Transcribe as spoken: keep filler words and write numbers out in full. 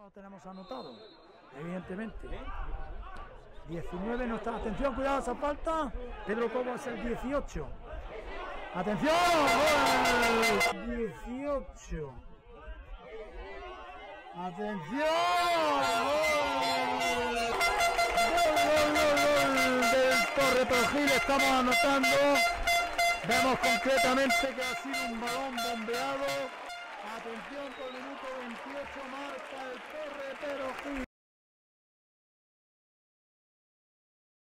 lo tenemos anotado, evidentemente. diecinueve no está. Atención, cuidado esa falta. Pedro Cobo es el dieciocho. Atención, gol. dieciocho. Atención. Gol, gol, gol, gol del Torre Perojil. Estamos anotando. Vemos concretamente que ha sido un balón bombeado. Atención, por el minuto veintiocho marca el Torre Perojil.